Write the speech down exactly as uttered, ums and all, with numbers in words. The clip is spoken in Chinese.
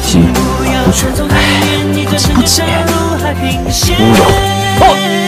惜，不止，哎，不急不急，乌有。